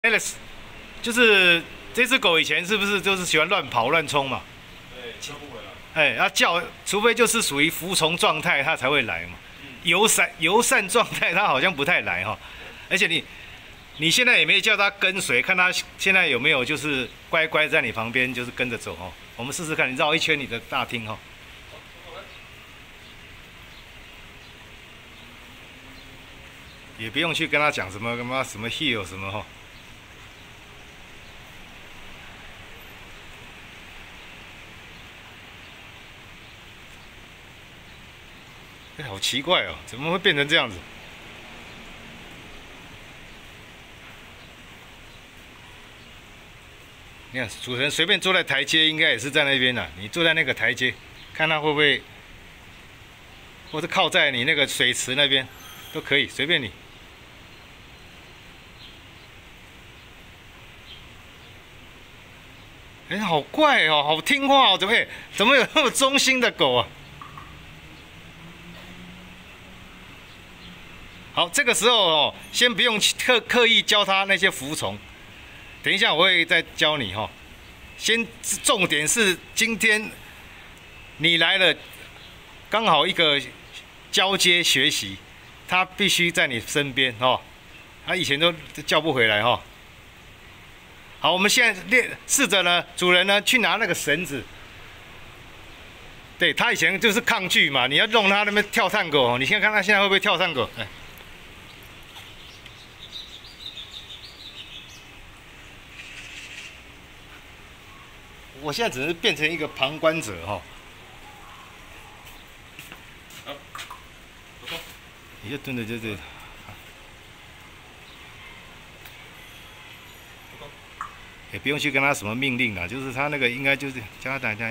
Alex，就是这只狗以前是不是就是喜欢乱跑乱冲嘛？ 对，叫不回来。 哎，它叫，除非就是属于服从状态，它才会来嘛。友善状态，它好像不太来哈。而且你现在也没叫它跟随，看它现在有没有就是乖乖在你旁边，就是跟着走哈。我们试试看，你绕一圈你的大厅哈。也不用去跟他讲什么什么 heel 什么哈。哎，好奇怪哦，怎么会变成这样子？你看，主人随便坐在台阶，应该也是在那边的。你坐在那个台阶，看他会不会，或是靠在你那个水池那边，都可以，随便你。哎，好怪哦，好听话哦，怎么有那么忠心的狗啊？好，这个时候哦，先不用刻意教它那些服从，等一下我会再教你哈。先重点是今天你来了，刚好一个交接学习，它必须在你身边哦。它以前都叫不回来哈。好，我们现在试着呢，主人呢去拿那个绳子。对，它以前就是抗拒嘛，你要弄它那边跳探狗，你先看它现在会不会跳探狗？哎。我现在只是变成一个旁观者哈。 好，不动。 你就蹲着就对。也不用去跟他什么命令啦，就是他那个应该就是叫他来。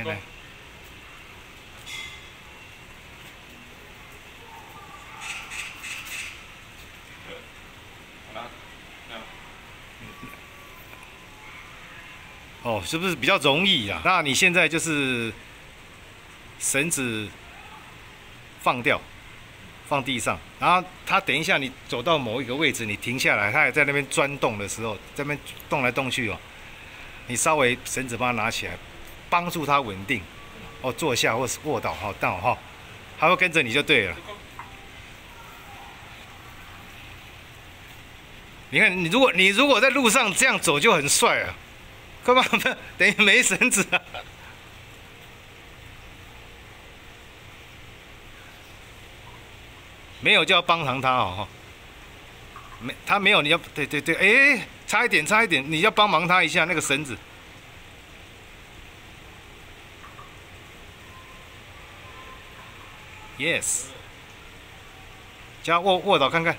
哦，是不是比较容易呀？那你现在就是绳子放掉，放地上，然后它等一下你走到某一个位置，你停下来，它还在那边钻动的时候，在那边动来动去哦，你稍微绳子把它拿起来，帮助它稳定，哦，坐下或是卧倒，好倒哈，它会跟着你就对了。你看，你如果在路上这样走就很帅啊。干嘛？等于没绳子啊！没有就要帮忙他哦。他没有，你要对，哎，差一点，你要帮忙他一下那个绳子。Yes， 加卧倒看看。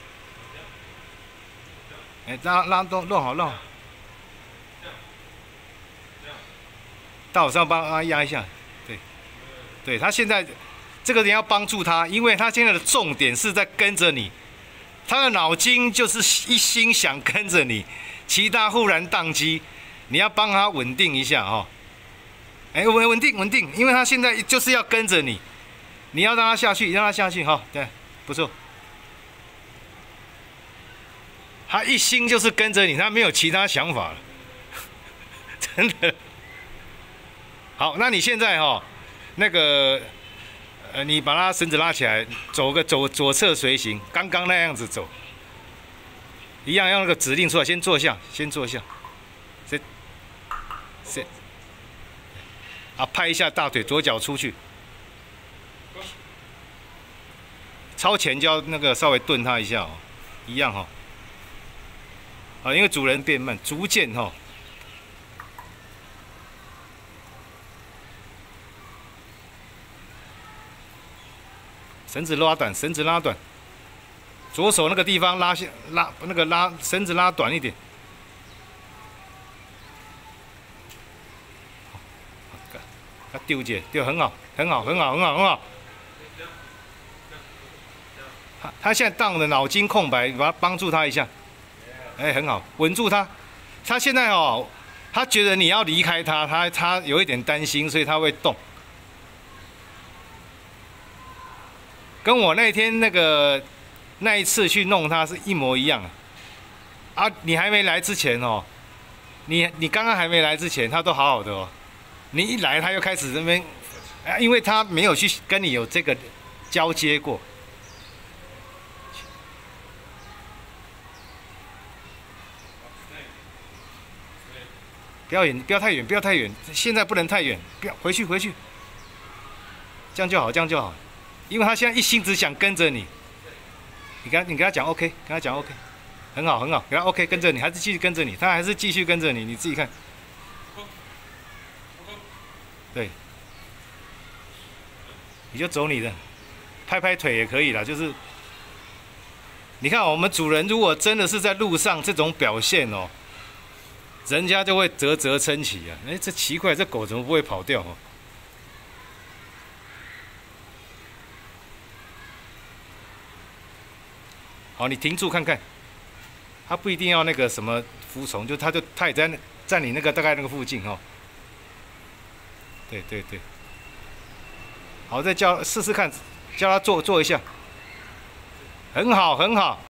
哎，弄好。到我上帮他压一下，对，他现在这个人要帮助他，因为他现在的重点是在跟着你，他的脑筋就是一心想跟着你，其他忽然宕机，你要帮他稳定一下哦。哎，稳定，因为他现在就是要跟着你，你要让他下去哈，对，不错。他一心就是跟着你，他没有其他想法了，真的。好，那你现在哈，那个你把它绳子拉起来，走左侧随行，刚刚那样子走，一样要那个指令出来，先坐下，先，啊，拍一下大腿，左脚出去，超前就要那个稍微顿它一下哦，一样哈，啊，因为主人变慢，逐渐哈。绳子拉短，左手那个地方拉绳子拉短一点。他丢姐丢很好。他现在当的脑筋空白，把他帮助他一下。哎，很好，稳住他。他现在哦，他觉得你要离开他，他有一点担心，所以他会动。跟我那天那一次去弄它是一模一样。 啊，你还没来之前哦，你刚刚还没来之前，它都好好的哦。你一来，它又开始这边，啊，因为它没有去跟你有这个交接过。不要远，不要太远，不要太远，现在不能太远，不要回去回去，这样就好，这样就好，因为他现在一心只想跟着你，你跟他讲 OK， 跟他讲 OK， 很好很好，给他 OK 跟着你，还是继续跟着你，他还是继续跟着你，你自己看，对，你就走你的，拍拍腿也可以啦，就是，你看我们主人如果真的是在路上这种表现哦。人家就会啧啧称奇啊！哎，这奇怪，这狗怎么不会跑掉哦？好，你停住看看，它不一定要那个什么服从，它也在你那个大概那个附近哦。对对对，好，再试试看，叫它坐一下，很好很好。